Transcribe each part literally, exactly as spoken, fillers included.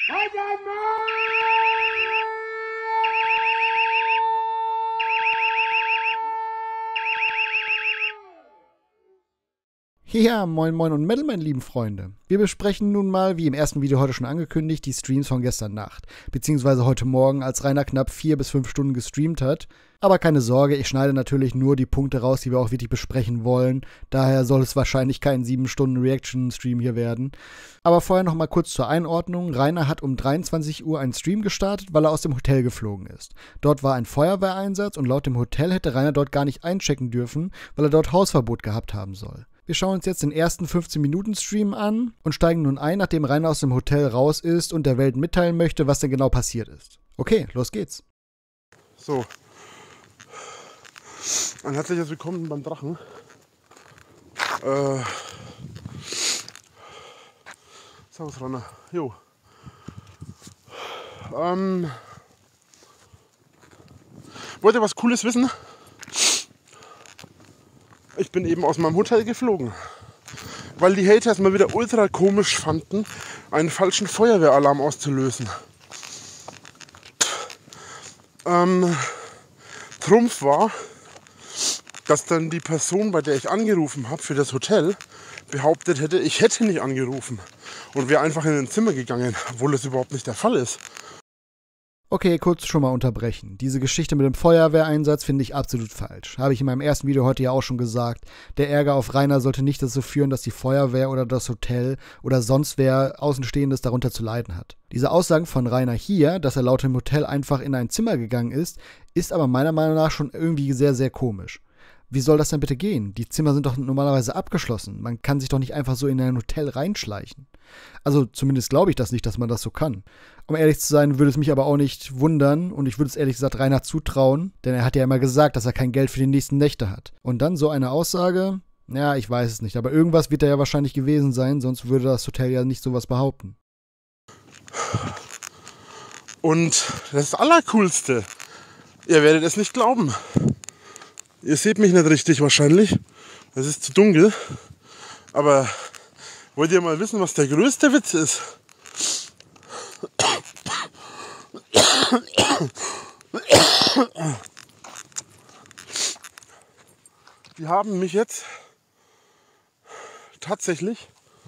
Ja, moin moin und Metal, meine lieben Freunde. Wir besprechen nun mal, wie im ersten Video heute schon angekündigt, die Streams von gestern Nacht. Beziehungsweise heute Morgen, als Rainer knapp vier bis fünf Stunden gestreamt hat. Aber keine Sorge, ich schneide natürlich nur die Punkte raus, die wir auch wirklich besprechen wollen. Daher soll es wahrscheinlich kein sieben Stunden Reaction-Stream hier werden. Aber vorher noch mal kurz zur Einordnung. Rainer hat um dreiundzwanzig Uhr einen Stream gestartet, weil er aus dem Hotel geflogen ist. Dort war ein Feuerwehreinsatz und laut dem Hotel hätte Rainer dort gar nicht einchecken dürfen, weil er dort Hausverbot gehabt haben soll. Wir schauen uns jetzt den ersten fünfzehn Minuten Stream an und steigen nun ein, nachdem Rainer aus dem Hotel raus ist und der Welt mitteilen möchte, was denn genau passiert ist. Okay, los geht's. So. Ein herzliches Willkommen beim Drachen. Äh. Servus, Rainer. Jo. Ähm. Wollt ihr was Cooles wissen? Ich bin eben aus meinem Hotel geflogen, weil die Hater es mal wieder ultra komisch fanden, einen falschen Feuerwehralarm auszulösen. Ähm, Trumpf war, dass dann die Person, bei der ich angerufen habe für das Hotel, behauptet hätte, ich hätte nicht angerufen und wäre einfach in ein Zimmer gegangen, obwohl das überhaupt nicht der Fall ist. Okay, kurz schon mal unterbrechen. Diese Geschichte mit dem Feuerwehreinsatz finde ich absolut falsch. Habe ich in meinem ersten Video heute ja auch schon gesagt. Der Ärger auf Rainer sollte nicht dazu führen, dass die Feuerwehr oder das Hotel oder sonst wer Außenstehendes darunter zu leiden hat. Diese Aussagen von Rainer hier, dass er laut dem Hotel einfach in ein Zimmer gegangen ist, ist aber meiner Meinung nach schon irgendwie sehr, sehr komisch. Wie soll das denn bitte gehen? Die Zimmer sind doch normalerweise abgeschlossen. Man kann sich doch nicht einfach so in ein Hotel reinschleichen. Also zumindest glaube ich das nicht, dass man das so kann. Um ehrlich zu sein, würde es mich aber auch nicht wundern und ich würde es ehrlich gesagt Rainer zutrauen, denn er hat ja immer gesagt, dass er kein Geld für die nächsten Nächte hat. Und dann so eine Aussage, ja, ich weiß es nicht, aber irgendwas wird da ja wahrscheinlich gewesen sein, sonst würde das Hotel ja nicht sowas behaupten. Und das Allercoolste, ihr werdet es nicht glauben. Ihr seht mich nicht richtig wahrscheinlich, es ist zu dunkel, aber wollt ihr mal wissen, was der größte Witz ist? Die haben mich jetzt tatsächlich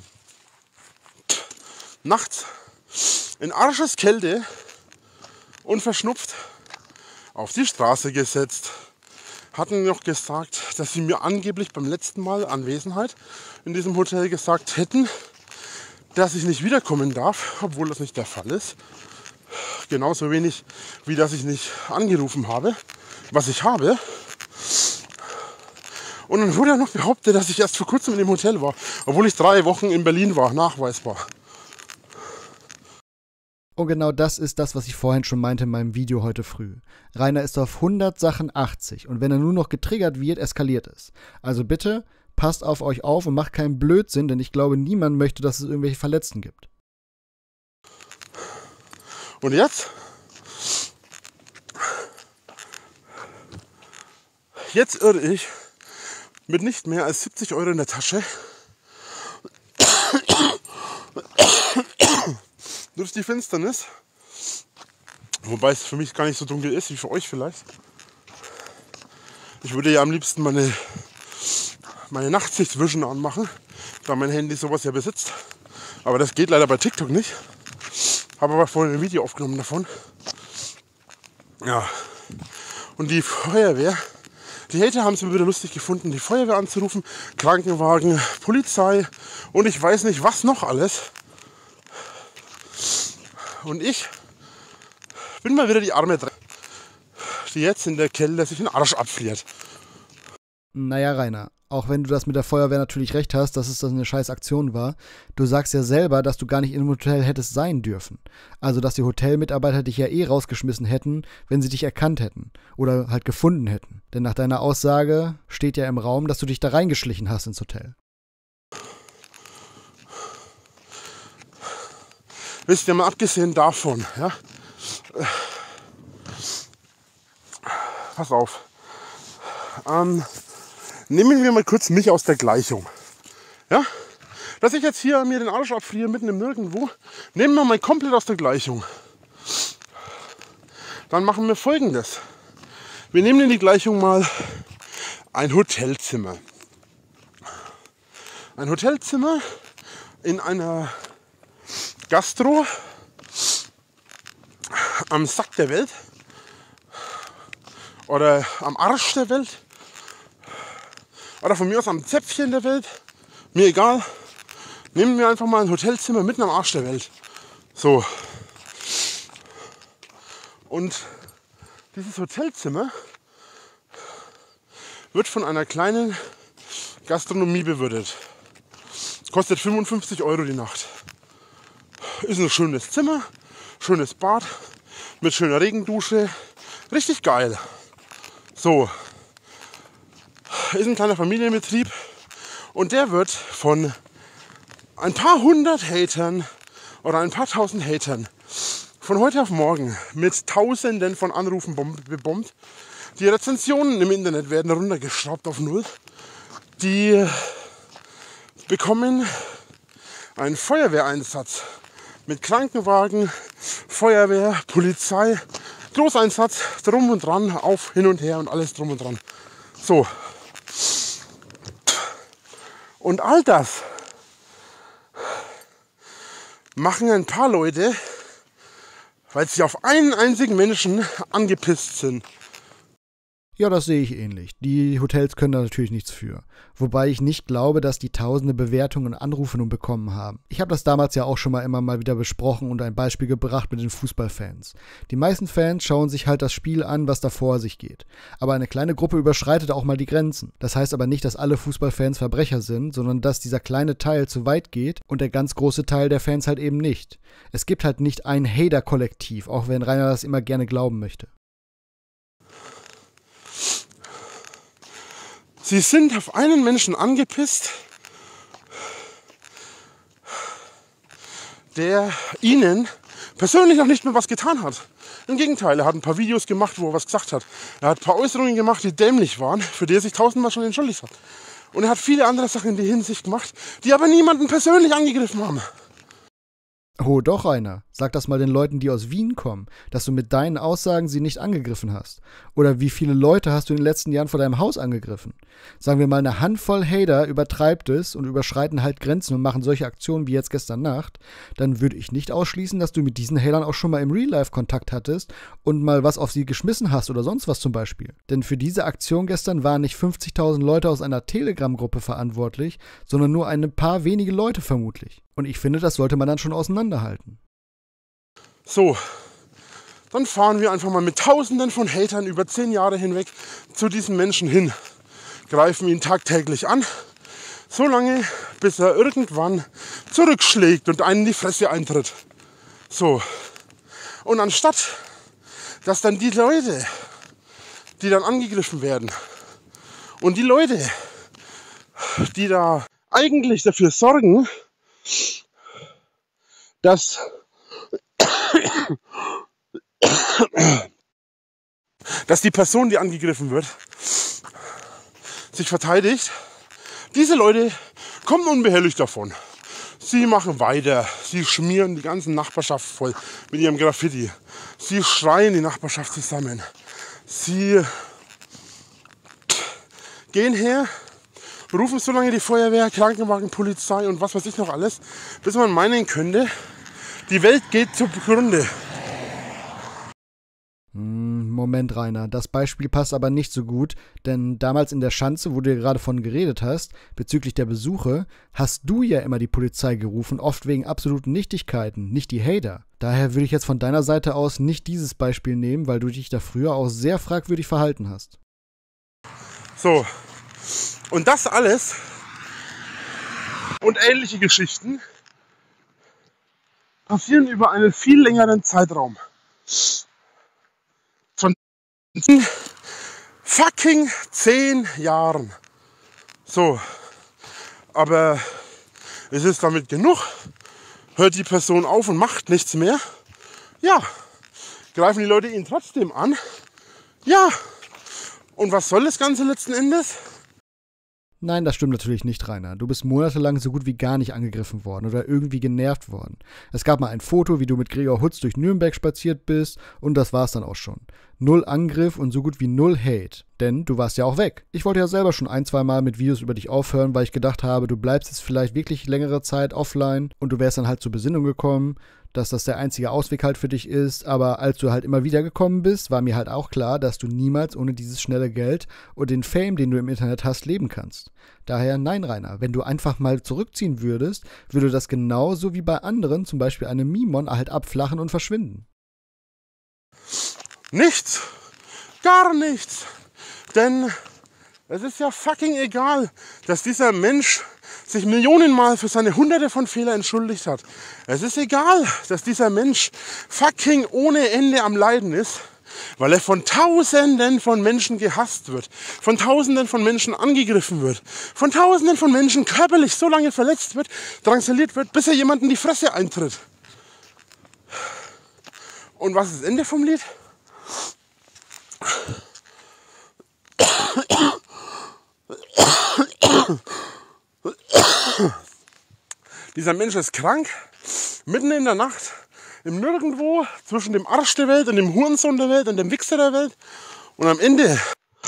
nachts in Arscheskälte und verschnupft auf die Straße gesetzt. Hatten noch gesagt, dass sie mir angeblich beim letzten Mal Anwesenheit in diesem Hotel gesagt hätten, dass ich nicht wiederkommen darf, obwohl das nicht der Fall ist. Genauso wenig, wie dass ich nicht angerufen habe, was ich habe. Und dann wurde ja noch behauptet, dass ich erst vor kurzem in dem Hotel war, obwohl ich drei Wochen in Berlin war, nachweisbar. Und genau das ist das, was ich vorhin schon meinte in meinem Video heute früh. Rainer ist auf hundert Sachen achtzig und wenn er nur noch getriggert wird, eskaliert es. Also bitte, passt auf euch auf und macht keinen Blödsinn, denn ich glaube, niemand möchte, dass es irgendwelche Verletzten gibt. Und jetzt? Jetzt irre ich mit nicht mehr als siebzig Euro in der Tasche durch die Finsternis, wobei es für mich gar nicht so dunkel ist wie für euch vielleicht. Ich würde ja am liebsten meine, meine Nachtsichtvision anmachen, da mein Handy sowas ja besitzt. Aber das geht leider bei TikTok nicht. Habe aber vorhin ein Video aufgenommen davon. Ja. Und die Feuerwehr, die Hater haben es mir wieder lustig gefunden, die Feuerwehr anzurufen, Krankenwagen, Polizei und ich weiß nicht was noch alles. Und ich bin mal wieder die arme Dreck, die jetzt in der Kälte sich den Arsch abfriert. Naja, Rainer, auch wenn du das mit der Feuerwehr natürlich recht hast, dass es das eine scheiß Aktion war, du sagst ja selber, dass du gar nicht im Hotel hättest sein dürfen. Also, dass die Hotelmitarbeiter dich ja eh rausgeschmissen hätten, wenn sie dich erkannt hätten oder halt gefunden hätten. Denn nach deiner Aussage steht ja im Raum, dass du dich da reingeschlichen hast ins Hotel. Wisst ihr, mal abgesehen davon, ja, äh, pass auf, ähm, nehmen wir mal kurz mich aus der Gleichung. Ja? Dass ich jetzt hier mir den Arsch abfriere, mitten im Nirgendwo, nehmen wir mal komplett aus der Gleichung. Dann machen wir Folgendes. Wir nehmen in die Gleichung mal ein Hotelzimmer. Ein Hotelzimmer in einer Gastro am Sack der Welt oder am Arsch der Welt oder von mir aus am Zäpfchen der Welt. Mir egal. Nehmen wir einfach mal ein Hotelzimmer mitten am Arsch der Welt. So. Und dieses Hotelzimmer wird von einer kleinen Gastronomie bewirtet. Kostet fünfundfünfzig Euro die Nacht. Ist ein schönes Zimmer, schönes Bad mit schöner Regendusche. Richtig geil. So. Ist ein kleiner Familienbetrieb und der wird von ein paar hundert Hatern oder ein paar tausend Hatern von heute auf morgen mit Tausenden von Anrufen bebombt. Die Rezensionen im Internet werden runtergeschraubt auf null. Die bekommen einen Feuerwehreinsatz mit Krankenwagen, Feuerwehr, Polizei, Großeinsatz, drum und dran, auf, hin und her und alles drum und dran. So. Und all das machen ein paar Leute, weil sie auf einen einzigen Menschen angepisst sind. Ja, das sehe ich ähnlich. Die Hotels können da natürlich nichts für. Wobei ich nicht glaube, dass die tausende Bewertungen und Anrufe nun bekommen haben. Ich habe das damals ja auch schon mal immer mal wieder besprochen und ein Beispiel gebracht mit den Fußballfans. Die meisten Fans schauen sich halt das Spiel an, was da vor sich geht. Aber eine kleine Gruppe überschreitet auch mal die Grenzen. Das heißt aber nicht, dass alle Fußballfans Verbrecher sind, sondern dass dieser kleine Teil zu weit geht und der ganz große Teil der Fans halt eben nicht. Es gibt halt nicht ein Hater-Kollektiv, auch wenn Rainer das immer gerne glauben möchte. Sie sind auf einen Menschen angepisst, der ihnen persönlich noch nicht mehr was getan hat. Im Gegenteil, er hat ein paar Videos gemacht, wo er was gesagt hat. Er hat ein paar Äußerungen gemacht, die dämlich waren, für die er sich tausendmal schon entschuldigt hat. Und er hat viele andere Sachen in die Hinsicht gemacht, die aber niemanden persönlich angegriffen haben. Oh doch, Rainer. Sag das mal den Leuten, die aus Wien kommen, dass du mit deinen Aussagen sie nicht angegriffen hast. Oder wie viele Leute hast du in den letzten Jahren vor deinem Haus angegriffen? Sagen wir mal, eine Handvoll Hater übertreibt es und überschreiten halt Grenzen und machen solche Aktionen wie jetzt gestern Nacht, dann würde ich nicht ausschließen, dass du mit diesen Hatern auch schon mal im Real-Life Kontakt hattest und mal was auf sie geschmissen hast oder sonst was zum Beispiel. Denn für diese Aktion gestern waren nicht fünfzigtausend Leute aus einer Telegram-Gruppe verantwortlich, sondern nur ein paar wenige Leute vermutlich. Und ich finde, das sollte man dann schon auseinanderhalten. So, dann fahren wir einfach mal mit Tausenden von Hatern über zehn Jahre hinweg zu diesem Menschen hin. Greifen ihn tagtäglich an, so lange, bis er irgendwann zurückschlägt und einen in die Fresse eintritt. So, und anstatt, dass dann die Leute, die dann angegriffen werden und die Leute, die da eigentlich dafür sorgen, dass dass die Person, die angegriffen wird, sich verteidigt. Diese Leute kommen unbehelligt davon. Sie machen weiter. Sie schmieren die ganze Nachbarschaft voll mit ihrem Graffiti. Sie schreien die Nachbarschaft zusammen. Sie gehen her, rufen so lange die Feuerwehr, Krankenwagen, Polizei und was weiß ich noch alles, bis man meinen könnte, die Welt geht zugrunde. Moment, Rainer, das Beispiel passt aber nicht so gut, denn damals in der Schanze, wo du ja gerade von geredet hast, bezüglich der Besuche, hast du ja immer die Polizei gerufen, oft wegen absoluten Nichtigkeiten, nicht die Hater. Daher würde ich jetzt von deiner Seite aus nicht dieses Beispiel nehmen, weil du dich da früher auch sehr fragwürdig verhalten hast. So, und das alles und ähnliche Geschichten passieren über einen viel längeren Zeitraum. Von fucking zehn Jahren. So, aber ist es damit genug? Hört die Person auf und macht nichts mehr? Ja. Greifen die Leute ihn trotzdem an? Ja. Und was soll das Ganze letzten Endes? Nein, das stimmt natürlich nicht, Rainer. Du bist monatelang so gut wie gar nicht angegriffen worden oder irgendwie genervt worden. Es gab mal ein Foto, wie du mit Gregor Hutz durch Nürnberg spaziert bist und das war's dann auch schon. Null Angriff und so gut wie null Hate. Denn du warst ja auch weg. Ich wollte ja selber schon ein, zwei Mal mit Videos über dich aufhören, weil ich gedacht habe, du bleibst jetzt vielleicht wirklich längere Zeit offline und du wärst dann halt zur Besinnung gekommen, dass das der einzige Ausweg halt für dich ist, aber als du halt immer wieder gekommen bist, war mir halt auch klar, dass du niemals ohne dieses schnelle Geld und den Fame, den du im Internet hast, leben kannst. Daher nein, Rainer, wenn du einfach mal zurückziehen würdest, würde das genauso wie bei anderen, zum Beispiel einem Mimon, halt abflachen und verschwinden. Nichts, gar nichts, denn es ist ja fucking egal, dass dieser Mensch sich millionenmal für seine hunderte von Fehlern entschuldigt hat. Es ist egal, dass dieser Mensch fucking ohne Ende am Leiden ist, weil er von Tausenden von Menschen gehasst wird, von Tausenden von Menschen angegriffen wird, von Tausenden von Menschen körperlich so lange verletzt wird, drangsaliert wird, bis er jemanden die Fresse eintritt. Und was ist das Ende vom Lied? Dieser Mensch ist krank, mitten in der Nacht, im Nirgendwo, zwischen dem Arsch der Welt und dem Hurensohn der Welt und dem Wichser der Welt. Und am Ende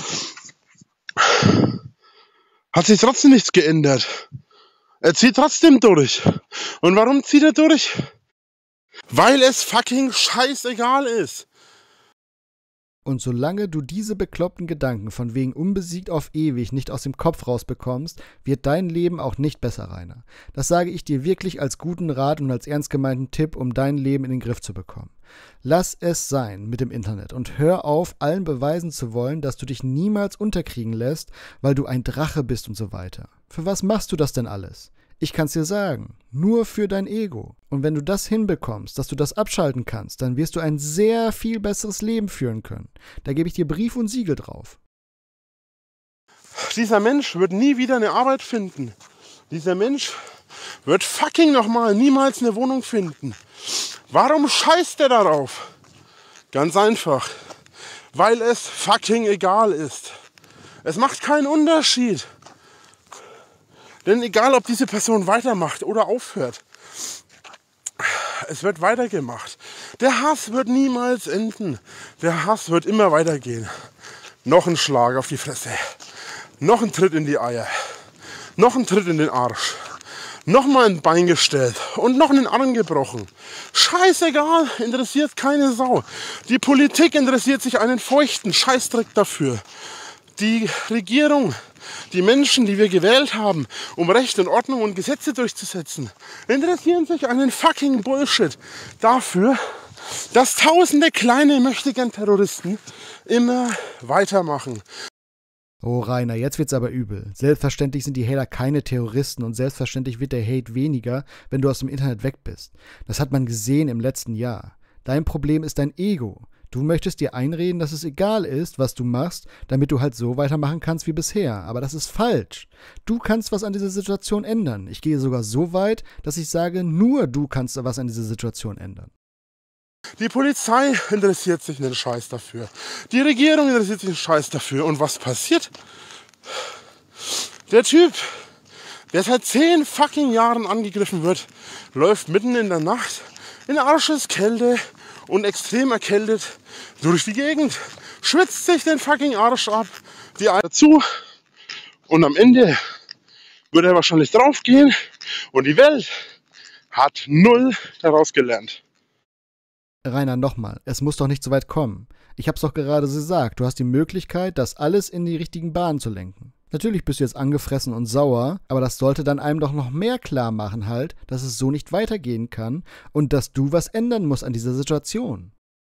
hat sich trotzdem nichts geändert. Er zieht trotzdem durch. Und warum zieht er durch? Weil es fucking scheißegal ist. Und solange du diese bekloppten Gedanken von wegen unbesiegt auf ewig nicht aus dem Kopf rausbekommst, wird dein Leben auch nicht besser, Rainer. Das sage ich dir wirklich als guten Rat und als ernst gemeinten Tipp, um dein Leben in den Griff zu bekommen. Lass es sein mit dem Internet und hör auf, allen beweisen zu wollen, dass du dich niemals unterkriegen lässt, weil du ein Drache bist und so weiter. Für was machst du das denn alles? Ich kann's dir sagen, nur für dein Ego. Und wenn du das hinbekommst, dass du das abschalten kannst, dann wirst du ein sehr viel besseres Leben führen können. Da gebe ich dir Brief und Siegel drauf. Dieser Mensch wird nie wieder eine Arbeit finden. Dieser Mensch wird fucking nochmal niemals eine Wohnung finden. Warum scheißt er darauf? Ganz einfach. Weil es fucking egal ist. Es macht keinen Unterschied. Denn egal, ob diese Person weitermacht oder aufhört, es wird weitergemacht. Der Hass wird niemals enden. Der Hass wird immer weitergehen. Noch ein Schlag auf die Fresse. Noch ein Tritt in die Eier. Noch ein Tritt in den Arsch. Noch mal ein Bein gestellt und noch einen Arm gebrochen. Scheißegal, interessiert keine Sau. Die Politik interessiert sich einen feuchten Scheißdreck dafür. Die Regierung, die Menschen, die wir gewählt haben, um Recht und Ordnung und Gesetze durchzusetzen, interessieren sich einen fucking Bullshit dafür, dass tausende kleine Möchtegern-Terroristen immer weitermachen. Oh Rainer, jetzt wird's aber übel. Selbstverständlich sind die Hater keine Terroristen und selbstverständlich wird der Hate weniger, wenn du aus dem Internet weg bist. Das hat man gesehen im letzten Jahr. Dein Problem ist dein Ego. Du möchtest dir einreden, dass es egal ist, was du machst, damit du halt so weitermachen kannst wie bisher. Aber das ist falsch. Du kannst was an dieser Situation ändern. Ich gehe sogar so weit, dass ich sage, nur du kannst was an dieser Situation ändern. Die Polizei interessiert sich einen Scheiß dafür. Die Regierung interessiert sich einen Scheiß dafür. Und was passiert? Der Typ, der seit zehn fucking Jahren angegriffen wird, läuft mitten in der Nacht in Arscheskälte und extrem erkältet durch die Gegend, schwitzt sich den fucking Arsch ab, die Eier zu und am Ende wird er wahrscheinlich draufgehen und die Welt hat null daraus gelernt. Rainer, nochmal, es muss doch nicht so weit kommen. Ich hab's doch gerade gesagt, du hast die Möglichkeit, das alles in die richtigen Bahnen zu lenken. Natürlich bist du jetzt angefressen und sauer, aber das sollte dann einem doch noch mehr klar machen halt, dass es so nicht weitergehen kann und dass du was ändern musst an dieser Situation.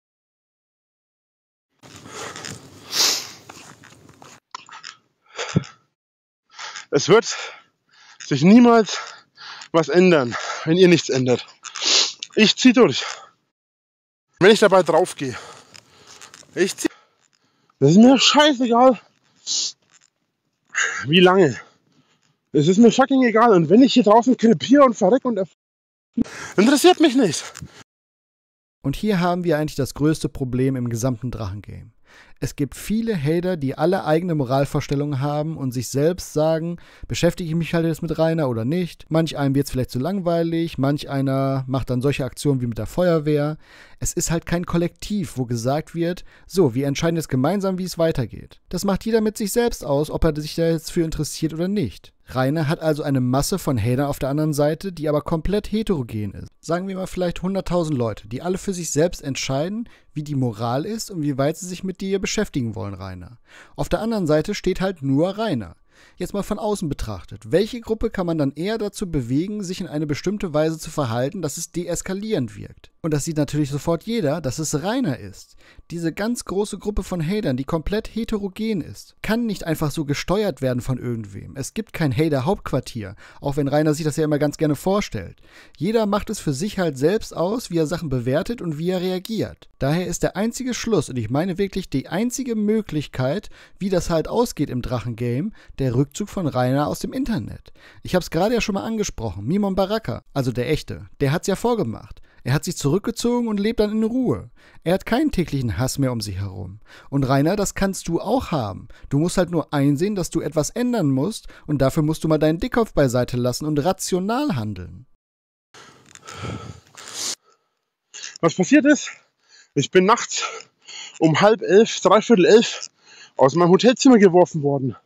Es wird sich niemals was ändern, wenn ihr nichts ändert. Ich zieh durch. Wenn ich dabei draufgehe. Ich zieh. Das ist mir scheißegal. Wie lange? Es ist mir fucking egal. Und wenn ich hier draußen krepiere und verreck und erf- interessiert mich nicht. Und hier haben wir eigentlich das größte Problem im gesamten Drachengame. Es gibt viele Hater, die alle eigene Moralvorstellungen haben und sich selbst sagen, beschäftige ich mich halt jetzt mit Rainer oder nicht. Manch einem wird es vielleicht zu langweilig, manch einer macht dann solche Aktionen wie mit der Feuerwehr. Es ist halt kein Kollektiv, wo gesagt wird, so, wir entscheiden jetzt gemeinsam, wie es weitergeht. Das macht jeder mit sich selbst aus, ob er sich da jetzt für interessiert oder nicht. Rainer hat also eine Masse von Hatern auf der anderen Seite, die aber komplett heterogen ist. Sagen wir mal vielleicht hunderttausend Leute, die alle für sich selbst entscheiden, wie die Moral ist und wie weit sie sich mit dir beschäftigen wollen, Rainer. Auf der anderen Seite steht halt nur Rainer. Jetzt mal von außen betrachtet, welche Gruppe kann man dann eher dazu bewegen, sich in eine bestimmte Weise zu verhalten, dass es deeskalierend wirkt? Und das sieht natürlich sofort jeder, dass es Rainer ist. Diese ganz große Gruppe von Hatern, die komplett heterogen ist, kann nicht einfach so gesteuert werden von irgendwem. Es gibt kein Hater-Hauptquartier, auch wenn Rainer sich das ja immer ganz gerne vorstellt. Jeder macht es für sich halt selbst aus, wie er Sachen bewertet und wie er reagiert. Daher ist der einzige Schluss, und ich meine wirklich die einzige Möglichkeit, wie das halt ausgeht im Drachengame, der Rückzug von Rainer aus dem Internet. Ich habe es gerade ja schon mal angesprochen, Mimon Baraka, also der echte, der hat's ja vorgemacht. Er hat sich zurückgezogen und lebt dann in Ruhe. Er hat keinen täglichen Hass mehr um sich herum. Und Rainer, das kannst du auch haben. Du musst halt nur einsehen, dass du etwas ändern musst und dafür musst du mal deinen Dickkopf beiseite lassen und rational handeln. Was passiert ist, ich bin nachts um halb elf, dreiviertel elf aus meinem Hotelzimmer geworfen worden.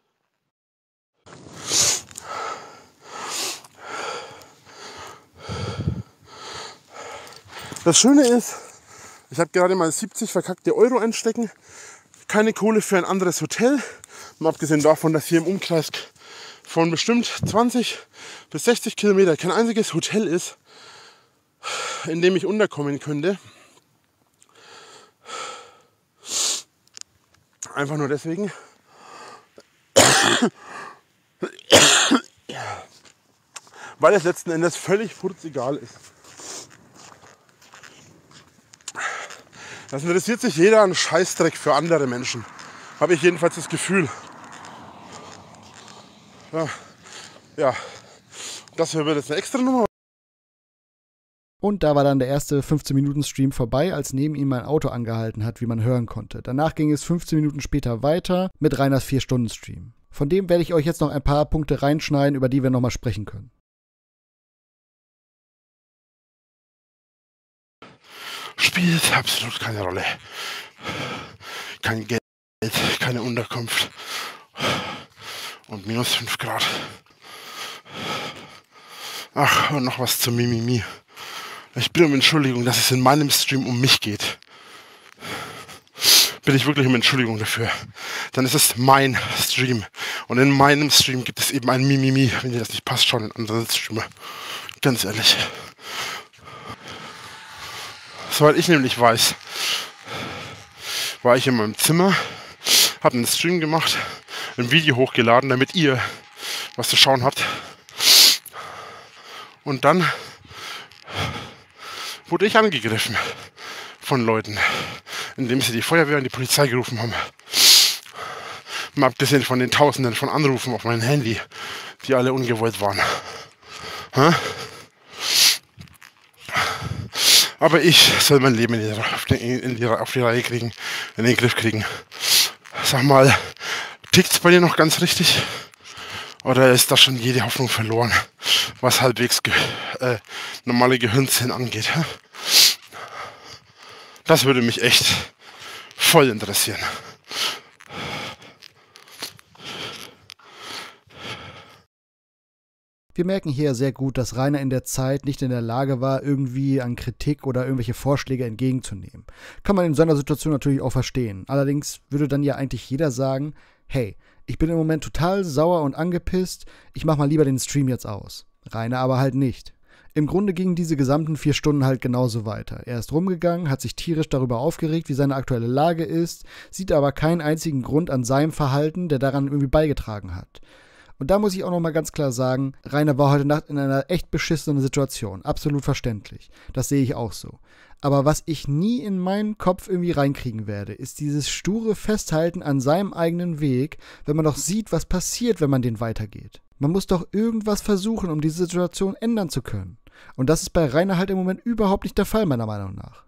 Das Schöne ist, ich habe gerade mal siebzig verkackte Euro einstecken, keine Kohle für ein anderes Hotel, mal abgesehen davon, dass hier im Umkreis von bestimmt zwanzig bis sechzig Kilometer kein einziges Hotel ist, in dem ich unterkommen könnte. Einfach nur deswegen, weil es letzten Endes völlig furzegal ist. Das interessiert sich jeder einen Scheißdreck für andere Menschen. Habe ich jedenfalls das Gefühl. Ja, ja. Das hier wird jetzt eine extra Nummer. Und da war dann der erste fünfzehn-Minuten-Stream vorbei, als neben ihm mein Auto angehalten hat, wie man hören konnte. Danach ging es fünfzehn Minuten später weiter mit Rainers vier Stunden Stream. Von dem werde ich euch jetzt noch ein paar Punkte reinschneiden, über die wir nochmal sprechen können. Spielt absolut keine Rolle. Kein Geld, keine Unterkunft und minus fünf Grad. Ach, und noch was zum Mimimi. Ich bitte um Entschuldigung, dass es in meinem Stream um mich geht. Bitte ich wirklich um Entschuldigung dafür. Dann ist es mein Stream. Und in meinem Stream gibt es eben ein Mimimi. Wenn dir das nicht passt, schauen in andere Streamer. Ganz ehrlich. Soweit ich nämlich weiß, war ich in meinem Zimmer, habe einen Stream gemacht, ein Video hochgeladen, damit ihr was zu schauen habt. Und dann wurde ich angegriffen von Leuten, indem sie die Feuerwehr und die Polizei gerufen haben. Mal abgesehen von den Tausenden von Anrufen auf mein Handy, die alle ungewollt waren. Hä? Aber ich soll mein Leben in die, auf, die, in die, auf die Reihe kriegen, in den Griff kriegen. Sag mal, tickt's bei dir noch ganz richtig? Oder ist da schon jede Hoffnung verloren, was halbwegs ge äh, normale Gehirnzellen angeht? Hä? Das würde mich echt voll interessieren. Wir merken hier sehr gut, dass Rainer in der Zeit nicht in der Lage war, irgendwie an Kritik oder irgendwelche Vorschläge entgegenzunehmen. Kann man in so einer Situation natürlich auch verstehen. Allerdings würde dann ja eigentlich jeder sagen, hey, ich bin im Moment total sauer und angepisst, ich mach mal lieber den Stream jetzt aus. Rainer aber halt nicht. Im Grunde gingen diese gesamten vier Stunden halt genauso weiter. Er ist rumgegangen, hat sich tierisch darüber aufgeregt, wie seine aktuelle Lage ist, sieht aber keinen einzigen Grund an seinem Verhalten, der daran irgendwie beigetragen hat. Und da muss ich auch nochmal ganz klar sagen, Rainer war heute Nacht in einer echt beschissenen Situation. Absolut verständlich. Das sehe ich auch so. Aber was ich nie in meinen Kopf irgendwie reinkriegen werde, ist dieses sture Festhalten an seinem eigenen Weg, wenn man doch sieht, was passiert, wenn man den weitergeht. Man muss doch irgendwas versuchen, um diese Situation ändern zu können. Und das ist bei Rainer halt im Moment überhaupt nicht der Fall, meiner Meinung nach.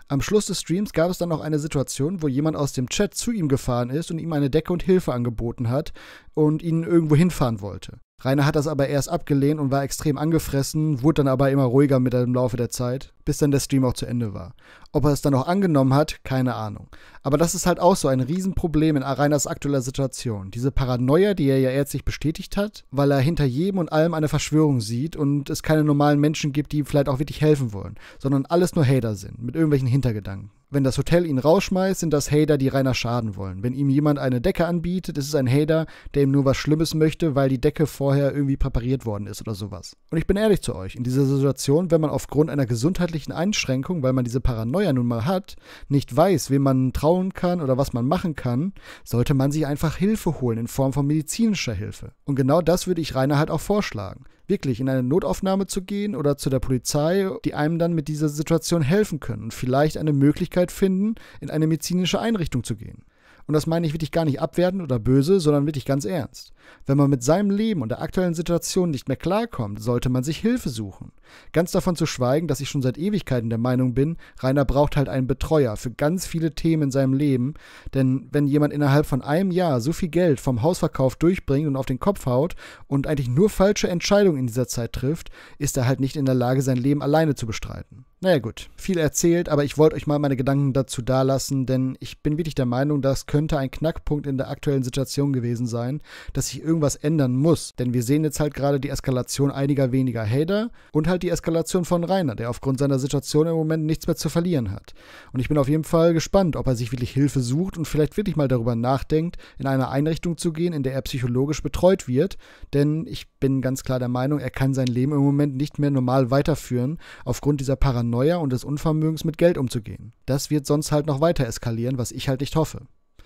Am Schluss des Streams gab es dann noch eine Situation, wo jemand aus dem Chat zu ihm gefahren ist und ihm eine Decke und Hilfe angeboten hat und ihn irgendwo hinfahren wollte. Rainer hat das aber erst abgelehnt und war extrem angefressen, wurde dann aber immer ruhiger mit dem Laufe der Zeit, bis dann der Stream auch zu Ende war. Ob er es dann auch angenommen hat, keine Ahnung. Aber das ist halt auch so ein Riesenproblem in Rainers aktueller Situation. Diese Paranoia, die er ja ärztlich bestätigt hat, weil er hinter jedem und allem eine Verschwörung sieht und es keine normalen Menschen gibt, die ihm vielleicht auch wirklich helfen wollen, sondern alles nur Hater sind, mit irgendwelchen Hintergedanken. Wenn das Hotel ihn rausschmeißt, sind das Hater, die Rainer schaden wollen. Wenn ihm jemand eine Decke anbietet, ist es ein Hater, der ihm nur was Schlimmes möchte, weil die Decke vorher irgendwie präpariert worden ist oder sowas. Und ich bin ehrlich zu euch, in dieser Situation, wenn man aufgrund einer gesundheitlichen Einschränkung, weil man diese Paranoia nun mal hat, nicht weiß, wem man trauen kann oder was man machen kann, sollte man sich einfach Hilfe holen in Form von medizinischer Hilfe. Und genau das würde ich Rainer halt auch vorschlagen. Wirklich in eine Notaufnahme zu gehen oder zu der Polizei, die einem dann mit dieser Situation helfen können und vielleicht eine Möglichkeit finden, in eine medizinische Einrichtung zu gehen. Und das meine ich wirklich gar nicht abwertend oder böse, sondern wirklich ganz ernst. Wenn man mit seinem Leben und der aktuellen Situation nicht mehr klarkommt, sollte man sich Hilfe suchen. Ganz davon zu schweigen, dass ich schon seit Ewigkeiten der Meinung bin, Rainer braucht halt einen Betreuer für ganz viele Themen in seinem Leben. Denn wenn jemand innerhalb von einem Jahr so viel Geld vom Hausverkauf durchbringt und auf den Kopf haut und eigentlich nur falsche Entscheidungen in dieser Zeit trifft, ist er halt nicht in der Lage, sein Leben alleine zu bestreiten. Naja gut, viel erzählt, aber ich wollte euch mal meine Gedanken dazu dalassen, denn ich bin wirklich der Meinung, das könnte ein Knackpunkt in der aktuellen Situation gewesen sein, dass sich irgendwas ändern muss. Denn wir sehen jetzt halt gerade die Eskalation einiger weniger Hater und halt die Eskalation von Rainer, der aufgrund seiner Situation im Moment nichts mehr zu verlieren hat. Und ich bin auf jeden Fall gespannt, ob er sich wirklich Hilfe sucht und vielleicht wirklich mal darüber nachdenkt, in eine Einrichtung zu gehen, in der er psychologisch betreut wird. Denn ich bin ganz klar der Meinung, er kann sein Leben im Moment nicht mehr normal weiterführen, aufgrund dieser Paranoia und des Unvermögens mit Geld umzugehen. Das wird sonst halt noch weiter eskalieren, was ich halt nicht hoffe.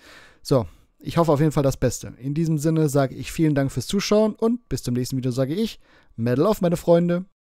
So, ich hoffe auf jeden Fall das Beste. In diesem Sinne sage ich vielen Dank fürs Zuschauen und bis zum nächsten Video sage ich Medal auf, meine Freunde.